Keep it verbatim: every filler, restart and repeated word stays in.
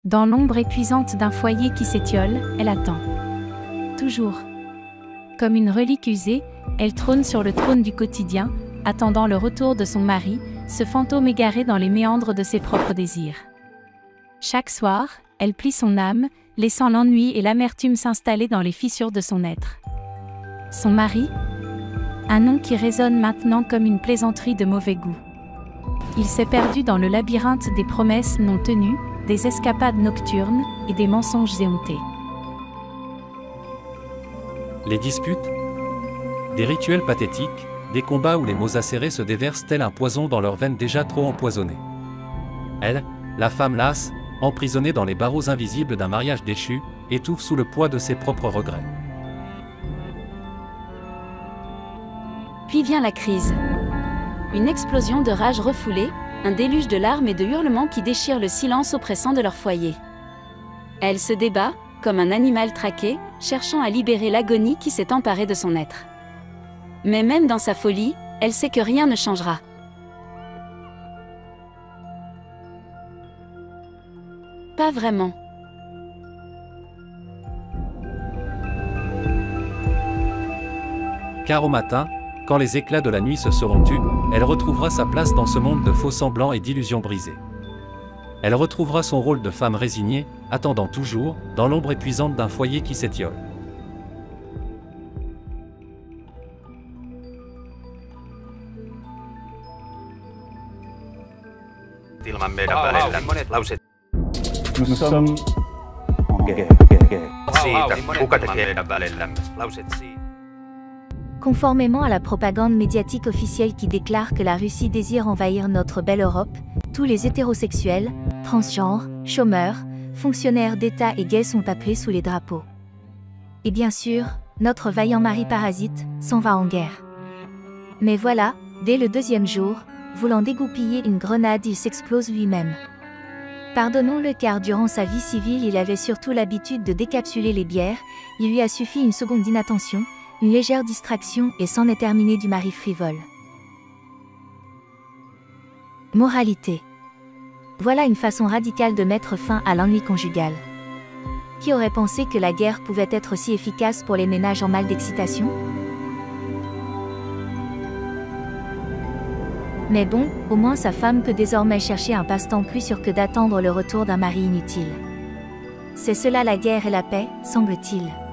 Dans l'ombre épuisante d'un foyer qui s'étiole, elle attend. Toujours. Comme une relique usée, elle trône sur le trône du quotidien, attendant le retour de son mari, ce fantôme égaré dans les méandres de ses propres désirs. Chaque soir, elle plie son âme, laissant l'ennui et l'amertume s'installer dans les fissures de son être. Son mari ? Un nom qui résonne maintenant comme une plaisanterie de mauvais goût. Il s'est perdu dans le labyrinthe des promesses non tenues, des escapades nocturnes et des mensonges éhontés. Les disputes, des rituels pathétiques, des combats où les mots acérés se déversent tel un poison dans leurs veines déjà trop empoisonnées. Elle, la femme lasse, emprisonnée dans les barreaux invisibles d'un mariage déchu, étouffe sous le poids de ses propres regrets. Puis vient la crise. Une explosion de rage refoulée, un déluge de larmes et de hurlements qui déchirent le silence oppressant de leur foyer. Elle se débat, comme un animal traqué, cherchant à libérer l'agonie qui s'est emparée de son être. Mais même dans sa folie, elle sait que rien ne changera. Pas vraiment. Car au matin, quand les éclats de la nuit se seront tus, elle retrouvera sa place dans ce monde de faux semblants et d'illusions brisées. Elle retrouvera son rôle de femme résignée, attendant toujours, dans l'ombre épuisante d'un foyer qui s'étiole. Ilman meidän välillä. Lauset Nous sommes en guerre, guerre, guerre. siitä, kuka tekee meidän välillämme. Lauset siitä. Conformément à la propagande médiatique officielle qui déclare que la Russie désire envahir notre belle Europe, tous les hétérosexuels, transgenres, chômeurs, fonctionnaires d'État et gays sont appelés sous les drapeaux. Et bien sûr, notre vaillant mari parasite s'en va en guerre. Mais voilà, dès le deuxième jour, voulant dégoupiller une grenade, il s'explose lui-même. Pardonnons-le car durant sa vie civile il avait surtout l'habitude de décapsuler les bières, il lui a suffi une seconde d'inattention, une légère distraction et c'en est terminé du mari frivole. Moralité. Voilà une façon radicale de mettre fin à l'ennui conjugal. Qui aurait pensé que la guerre pouvait être si efficace pour les ménages en mal d'excitation ? Mais bon, au moins sa femme peut désormais chercher un passe-temps plus sûr que d'attendre le retour d'un mari inutile. C'est cela la guerre et la paix, semble-t-il.